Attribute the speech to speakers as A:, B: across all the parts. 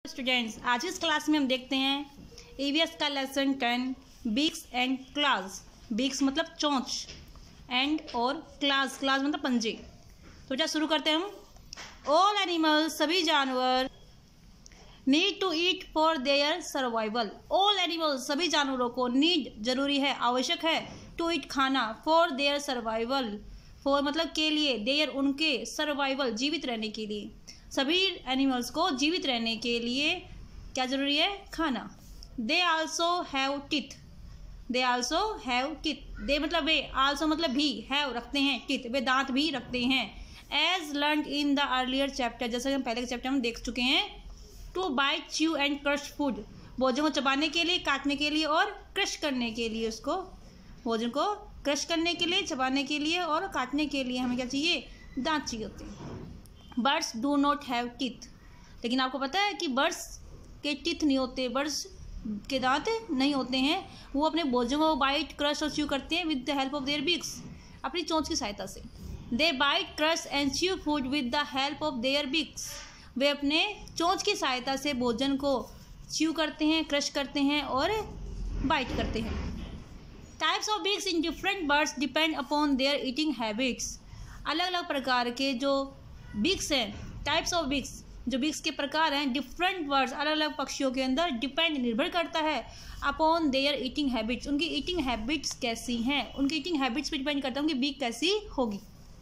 A: Students, आज इस class में हम देखते हैं ईवीएस का lesson 10 beaks and class. Beaks मतलब चोंच, एंड और क्लास मतलब पंजे। तो क्या शुरू करते हैं हम। ऑल एनिमल्स सभी जानवर need to eat for their survival. All animals सभी जानवरों को नीड जरूरी है, आवश्यक है, टू ईट खाना, फॉर देयर सर्वाइवल, फॉर मतलब के लिए, देयर उनके, सर्वाइवल जीवित रहने के लिए। सभी एनिमल्स को जीवित रहने के लिए क्या जरूरी है? खाना। They also have teeth. They also have teeth. They मतलब वे, आल्सो मतलब भी, हैव रखते हैं, टीथ वे दांत भी रखते हैं। As learn in the earlier chapter, जैसा कि हम पहले के चैप्टर में देख चुके हैं। To bite, chew and crush food, भोजन को चबाने के लिए, काटने के लिए और क्रश करने के लिए। उसको भोजन को क्रश करने के लिए, चबाने के लिए और काटने के लिए हमें क्या चाहिए? दांत चाहिए होते हैं। Birds do not have teeth. लेकिन आपको पता है कि बर्ड्स के टीथ नहीं होते, बर्ड्स के दांत नहीं होते हैं। वो अपने भोजन को बाइट, क्रश और च्यू करते हैं with the help of their beaks, अपनी चोंच की सहायता से। They bite, crush and chew food with the help of their beaks. वे अपने चोंच की सहायता से भोजन को च्यू करते हैं, क्रश करते हैं और बाइट करते हैं। Types of beaks in different birds depend upon their eating habits. अलग अलग प्रकार के जो बीक्स हैं, टाइप्स ऑफ बीक्स, जो बीक्स के प्रकार हैं, डिफरेंट बर्ड्स अलग अलग पक्षियों के अंदर डिपेंड निर्भर करता है अपॉन देयर ईटिंग हैबिट्स, उनकी ईटिंग हैबिट्स कैसी हैं, उनकी ईटिंग हैबिट्स पर डिपेंड करता है उनकी बीक कैसी होगी।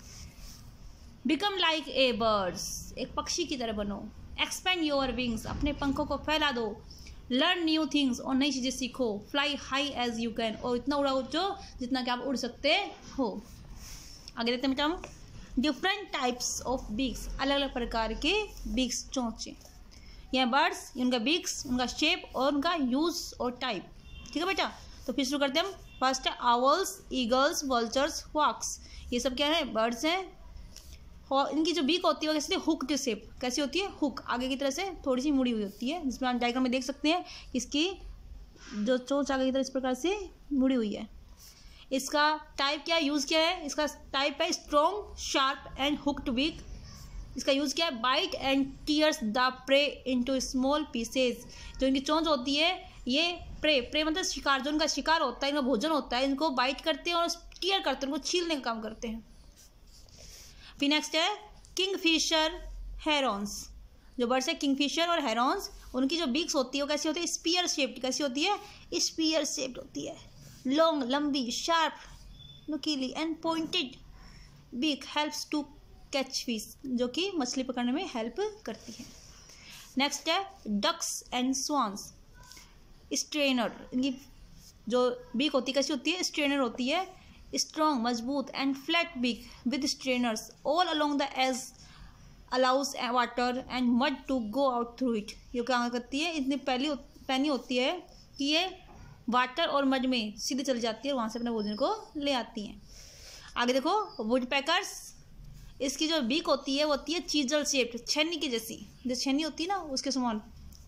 A: बिकम लाइक ए बर्ड्स, एक पक्षी की तरह बनो। एक्सपेंड योर विंग्स, अपने पंखों को फैला दो। लर्न न्यू थिंग्स, और नई चीज़ें सीखो। Fly high as you can, और इतना उड़ाओ जो जितना कि आप उड़ सकते हो। आगे देखते हैं बेटा हम। डिफरेंट टाइप्स ऑफ बीक्स, अलग अलग प्रकार के बीक्स, चोंचे। यह बर्ड्स, उनका बीक्स, उनका शेप और उनका यूज और टाइप। ठीक है बेटा, तो फिर शुरू करते हैं हम। फर्स्ट है आवर्स, ईगल्स, वल्चर्स, हॉक्स। ये सब क्या है? बर्ड्स हैं। इनकी जो बीक होती है वो कैसी होती है? Hook shape. कैसी होती है? हुक, आगे की तरह से थोड़ी सी मुड़ी हुई होती है, जिसमें आप डायग्राम में देख सकते हैं इसकी जो चोंच आगे की तरह इस प्रकार से मुड़ी हुई है। इसका टाइप क्या है, यूज़ क्या है? इसका टाइप है strong, sharp and hooked beak. इसका यूज़ क्या है? Bite and tears the prey into small pieces. जो इनकी चोंच होती है ये प्रे मतलब शिकार, जो इनका शिकार होता है, इनका भोजन होता है, इनको बाइट करते हैं और टीयर करते हैं, उनको छीलने का काम करते हैं। फिर नेक्स्ट है किंगफिशर, हेरॉन्स। जो बर्ड्स है किंगफिशर और हेरॉन्स, उनकी जो बीक्स होती है वो कैसी होती है? Spear shaped. कैसी होती है? स्पीयर शेप्ड होती है। लॉन्ग, लंबी, शार्प, नुकीली and pointed beak helps to catch fish, जो कि मछली पकड़ने में हेल्प करती है। नेक्स्ट है डक्स एंड स्वान्स, स्ट्रेनर। इनकी जो बीक होती है कैसी होती है? स्ट्रेनर होती है। स्ट्रॉन्ग, मजबूत and flat beak with strainers all along the edge allows water and mud to go out through it. ये क्या करती है? इतनी पैनी होती है कि ये वाटर और मड में सीधे चली जाती है और वहाँ से अपने भोजन को ले आती हैं। आगे देखो वुड पैकर्स। इसकी जो बीक होती है वो होती है चीजल शेप्ड, छेनी की जैसी, जो छेनी होती है ना उसके समान।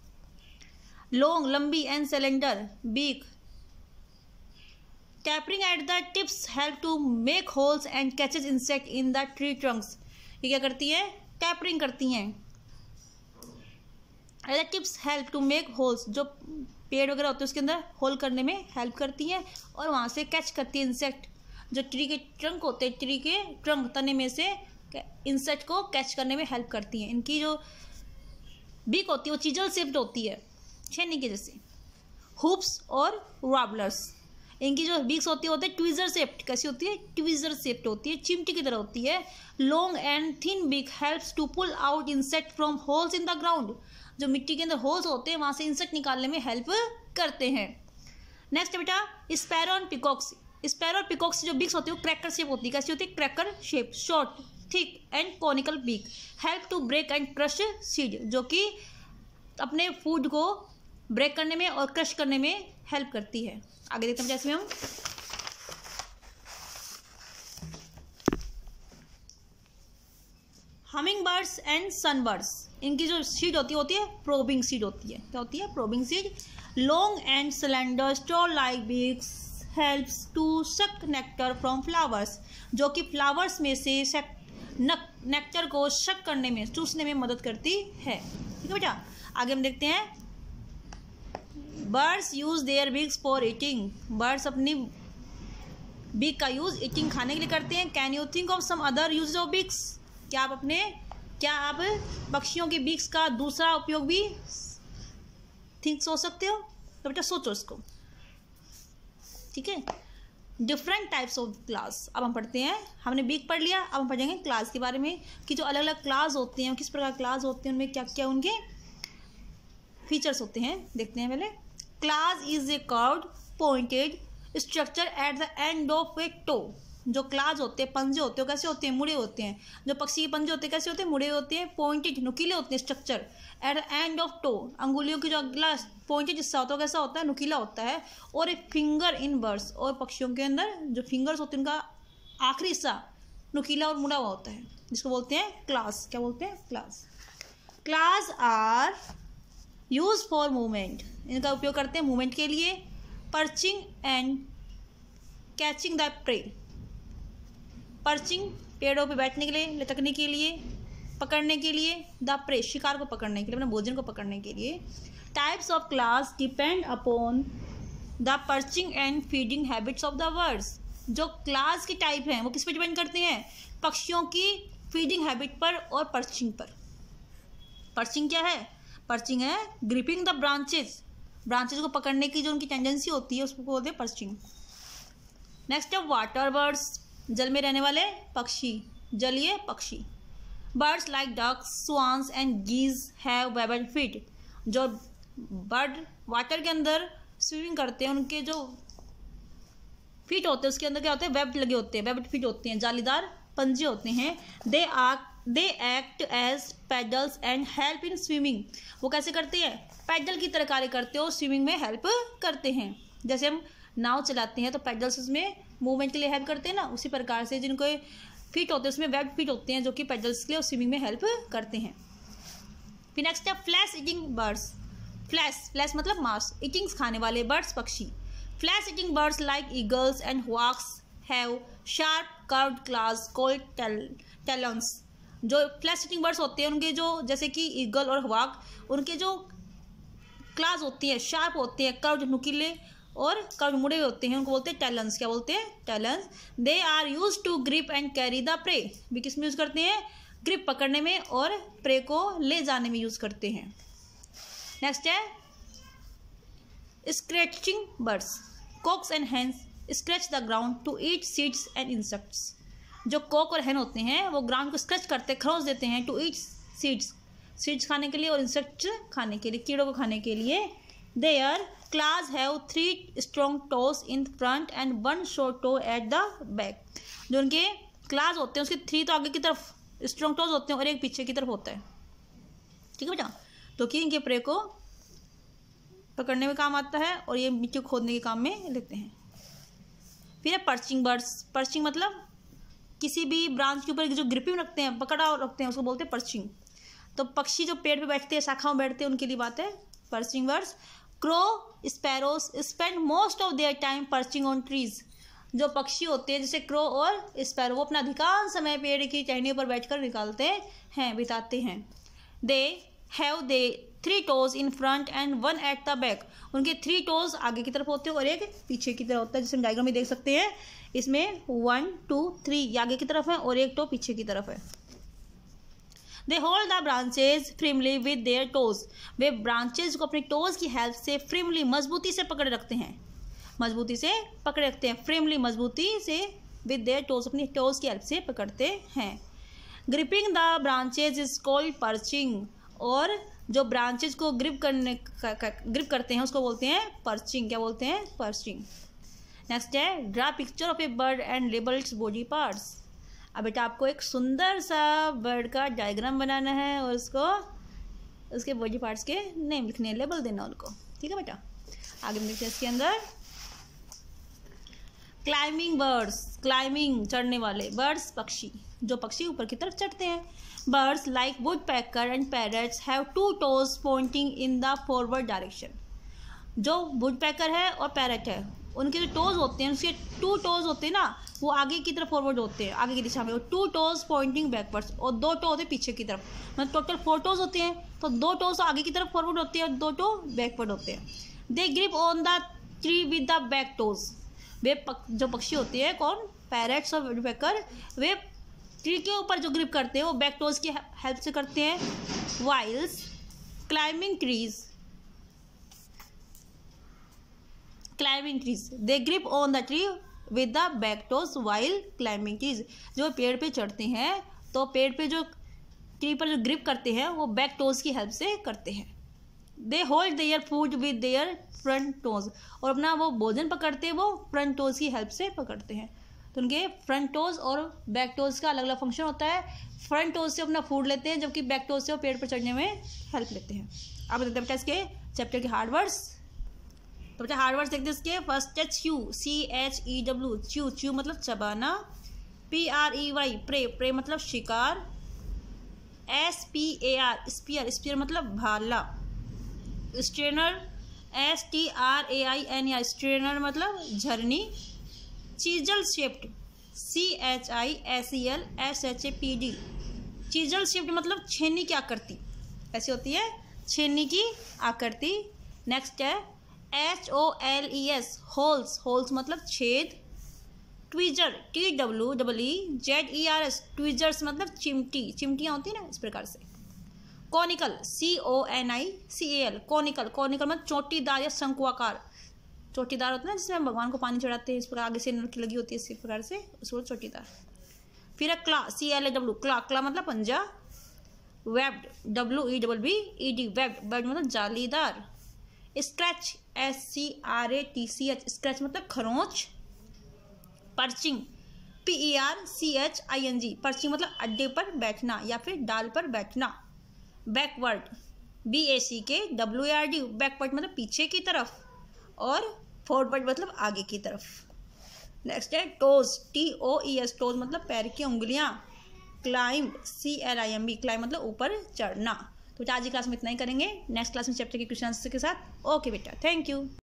A: लॉन्ग, लंबी and cylinder beak. Tapering at the tips help to make holes and catches insect in the tree trunks. ये क्या करती है? टैपरिंग करती हैं। At the tips help to make holes, जो पेड़ वगैरह होते हैं उसके अंदर होल करने में हेल्प करती हैं और वहाँ से कैच करती है इंसेक्ट। जो ट्री के ट्रंक होते हैं, ट्री के ट्रंक तने में से इंसेक्ट को कैच करने में हेल्प करती हैं। इनकी जो बीक होती है वो चीजल शेप्ड होती है, छेनी के जैसे। हुप्स और वाबलर्स, इनकी जो बीक्स होती है ट्विजर शेप्ड। कैसी होती है? ट्विजर शेप्ड होती है, चिमटी की तरह होती है। Long and thin beak helps to pull out insect from holes in the ground. जो मिट्टी के अंदर होल्स होते हैं वहाँ से इंसेक्ट निकालने में हेल्प करते हैं। नेक्स्ट बेटा स्पैरो एंड पिकॉक्स। स्पैरो और पिकॉक्स की जो बीक्स होती है वो क्रैकर शेप होती है। कैसी होती है? Cracker shape, short, thick and conical beak help to break and crush seed, जो कि अपने फूड को ब्रेक करने में और क्रश करने में हेल्प करती है। आगे देखते हैं जैसे हम हमिंग बर्ड्स एंड सनबर्ड्स। इनकी जो सीड होती है प्रोबिंग सीड होती है। क्या होती है? Probing seed. Long and cylinder straw like beaks helps to suck nectar from flowers, जो कि फ्लावर्स में से नेक्टर को शक करने में, चूसने में मदद करती है। ठीक है बेटा। आगे हम देखते हैं birds use their beaks for eating. Birds अपनी बिग का यूज ईटिंग खाने के लिए करते हैं। Can you think of some other use of beaks? क्या आप पक्षियों के बिग्स का दूसरा उपयोग भी सोच सकते हो? तो बेटा सोचो इसको, ठीक है। Different types of class. अब हम पढ़ते हैं, हमने बिग पढ़ लिया, अब हम पढ़ेंगे क्लास के बारे में कि जो अलग अलग क्लास होते हैं, किस प्रकार क्लास होते हैं, उनमें क्या क्या उनके फीचर्स होते हैं, देखते हैं पहले। Claws is a curved pointed structure at the end of a toe. जो क्लास होते हैं, पंजे होते हैं, कैसे होते हैं? मुड़े होते हैं। जो पक्षी के पंजे होते हैं कैसे होते हैं? मुड़े होते हैं। पॉइंटेड नुकीले होते हैं structure at the end of toe. अंगुलियों की जो अगला पॉइंटेड हिस्सा होता है कैसा होता है? नुकीला होता है। और एक फिंगर इन बर्ड्स, और पक्षियों के अंदर जो फिंगर्स होते हैं उनका आखिरी हिस्सा नुकीला और मुड़ा हुआ होता है, जिसको बोलते हैं क्लास। क्या बोलते हैं? Claws. Claws are use for movement. इनका उपयोग करते हैं मूवमेंट के लिए। Perching and catching the prey. Perching पेड़ों पे बैठने के लिए, लटकने के लिए, पकड़ने के लिए। द प्रे शिकार को पकड़ने के लिए, अपने भोजन को पकड़ने के लिए। Types of claws depend upon the perching and feeding habits of the birds. जो क्लास की टाइप हैं वो किस पे डिपेंड करते हैं? पक्षियों की फीडिंग हैबिट पर और पर्चिंग पर। पर्चिंग क्या है? पर्चिंग है ग्रिपिंग द ब्रांचेस। ब्रांचेस को पकड़ने की जो उनकी टेंडेंसी होती है उसको बोलते हैं पर्चिंग। नेक्स्ट है वाटर बर्ड्स, जल में रहने वाले पक्षी, जलीय पक्षी। Birds like ducks, swans and geese have webbed feet. जो बर्ड वाटर के अंदर स्विमिंग करते हैं उनके जो फीट होते हैं उसके अंदर क्या होते हैं? वेब लगे होते हैं, वेबड फीट होते हैं, जालीदार पंजे होते हैं। They act as paddles and help in swimming. वो कैसे करते हैं? पैडल की तरह कार्य करते हैं और स्विमिंग में हेल्प करते हैं। जैसे हम नाव चलाते हैं तो पैडल्स उसमें मूवमेंट के लिए हेल्प करते हैं ना, उसी प्रकार से जिनको फीट होते हैं उसमें वेब फीट होते हैं जो कि पैडल्स के लिए और स्विमिंग में हेल्प करते हैं। फिर नेक्स्ट है फ्लैश ईटिंग बर्ड्स। फ्लैश मतलब मांस, ईटिंग्स खाने वाले बर्ड्स पक्षी। Flesh eating birds like eagles and hawks have sharp curved claws called talons. जो फ्लैश ईटिंग बर्ड्स होते हैं उनके जो, जैसे कि ईगल और हॉक, उनके जो क्लॉज होती है शार्प होते हैं, कर्व्ड नुकीले और कर्व मुड़े हुए होते हैं, उनको बोलते हैं टैलन्स। क्या बोलते हैं? Talons. They are use to grip and carry the prey. भी किस में यूज करते हैं? ग्रिप पकड़ने में और प्रे को ले जाने में यूज करते हैं। नेक्स्ट है scratching birds. Cocks and hens scratch the ground to eat seeds and insects. जो कॉक और हेन होते हैं वो ग्राउंड को स्क्रैच करते, खरोच देते हैं, टू ईट सीड्स खाने के लिए और इंसेक्ट्स खाने के लिए, कीड़ों को खाने के लिए। Their claws have 3 strong toes in front and 1 short toe at the back। जो उनके क्लास होते हैं उसके 3 तो आगे की तरफ स्ट्रॉन्ग टोज होते हैं और एक पीछे की तरफ होता है, ठीक है बेटा। तो कि इनके प्रे को पकड़ने में काम आता है और ये मिट्टी को खोदने के काम में लेते हैं। फिर है पर्चिंग बर्ड्स। पर्चिंग मतलब किसी भी ब्रांच के ऊपर जो ग्रिपिंग रखते हैं, पकड़ा रखते हैं, उसको बोलते हैं पर्चिंग। तो पक्षी जो पेड़ पे बैठते हैं, शाखाओं में बैठते हैं, उनके लिए बात है perching birds. Crow sparrows spend most of their time perching on trees. जो पक्षी होते हैं जैसे क्रो और स्पैरो, वो अपना अधिकांश समय पेड़ की टहनियों पर बैठकर बिताते हैं। They have 3 toes in front and 1 at the back. उनके 3 toes आगे की तरफ होते हैं और एक पीछे की तरफ होता है, जिसे हम डायग्राम में देख सकते हैं। इसमें 1 2 3 आगे की तरफ है और एक टो पीछे की तरफ है। They hold the branches firmly with their toes. वे ब्रांचेज को अपने टोज की हेल्प से फ्रिमली मजबूती से पकड़े रखते हैं, फ्रिमली मजबूती से विद देयर टोज, अपनी टोज की हेल्प से पकड़ते हैं। Gripping the branches is called perching. और जो ब्रांचेज को ग्रिप करते हैं उसको बोलते हैं पर्चिंग। क्या बोलते हैं? पर्चिंग। नेक्स्ट है draw picture of a bird and label its body parts. अब बेटा आपको एक सुंदर सा बर्ड का डायग्राम बनाना है और उसके बॉडी पार्ट्स के नेम लिखने हैं, लेबल देना उनको, ठीक है बेटा। आगे हम देखते हैं इसके अंदर क्लाइंबिंग बर्ड्स। क्लाइंबिंग चढ़ने वाले बर्ड्स पक्षी, जो पक्षी ऊपर की तरफ चढ़ते हैं। Birds like woodpecker and parrots have 2 toes pointing in the forward direction. जो वुड पैकर है और पैरट है उनके जो टोज होते हैं, उसके 2 toes होते हैं ना, वो आगे की तरफ फॉरवर्ड होते हैं, आगे की दिशा में। और 2 toes पॉइंटिंग बैकवर्ड्स और 2 टो होते हैं पीछे की तरफ, मतलब टोटल 4 toes होते हैं। तो 2 टोस आगे की तरफ फॉरवर्ड होते हैं और 2 टो बैकवर्ड होते हैं। They grip on the tree with the back toes. वे जो पक्षी होते हैं कौन, पैरेट्स और वुडपेकर, वे ट्री के ऊपर जो ग्रिप करते हैं वो बैक टोज की हेल्प से करते हैं। Whiles climbing trees they grip on the tree with the back toes while climbing trees. जो पेड़ पे चढ़ते हैं तो पेड़ पे जो ट्री पर जो ग्रिप करते हैं वो बैक टोज की हेल्प से करते हैं। They hold their food with their front toes, और अपना वो भोजन पकड़ते हैं वो फ्रंट टोज की हेल्प से पकड़ते हैं। तो उनके फ्रंट टोज और बैक टोज का अलग अलग फंक्शन होता है। फ्रंट टोज से अपना फूड लेते हैं जबकि बैक टोज से वो पेड़ पर चढ़ने में हेल्प लेते हैं। अब देखते हैं बेटा इसके चैप्टर के हार्ड वर्ड्स। तो बेटा हार्ड वर्ड्स देखते हैं इसके। फर्स्ट है च्यू, CHEW, च्यू, च्यू मतलब चबाना। PREY प्रे, प्रे मतलब शिकार। SPAR स्पीयर, स्पीयर मतलब भाला। स्ट्रेनर STRAINER स्ट्रेनर मतलब झरनी। Chisel shaped CHISEL SHAPD chisel shaped मतलब छेनी की आकृति, ऐसी होती है छेनी की आकृति। नेक्स्ट है HOLES होल्स, होल्स मतलब छेद। ट्वीजर TWEEZERS ट्वीजर्स मतलब चिमटी, चिमटियाँ होती है ना इस प्रकार से। कॉनिकल CONICAL कॉनिकल, कॉनिकल मतलब चोटीदार या शंकुआकार, चोटीदार होता है ना जिसमें भगवान को पानी चढ़ाते हैं, इस प्रकार आगे से नलकी लगी होती है इसी प्रकार से, उसको चोटीदार। फिर है क्ला CLAW क्ला, क्ला मतलब पंजा। वेब्ड WEBBED वेब्ड, वेब्ड मतलब जालीदार। स्क्रैच SCRATCH स्क्रैच मतलब खरोंच। पर्चिंग PERCHING पर्चिंग मतलब अड्डे पर बैठना या फिर डाल पर बैठना। बैकवर्ड BACKWARD बैकवर्ड मतलब पीछे की तरफ, और फॉरवर्ड मतलब आगे की तरफ। नेक्स्ट है टोज TOES टोज मतलब पैर की उंगलियां। क्लाइंब CLIMB क्लाइंब मतलब ऊपर चढ़ना। तो आज की क्लास में इतना ही करेंगे, नेक्स्ट क्लास में चैप्टर के क्वेश्चन आंसर के साथ। ओके बेटा, थैंक यू।